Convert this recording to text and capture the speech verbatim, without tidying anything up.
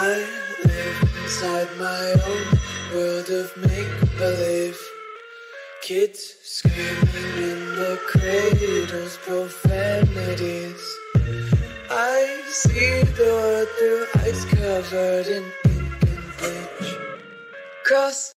I live inside my own world of make-believe. Kids screaming in the cradles, profanities. I see the world through ice covered in ink and bleach. Cross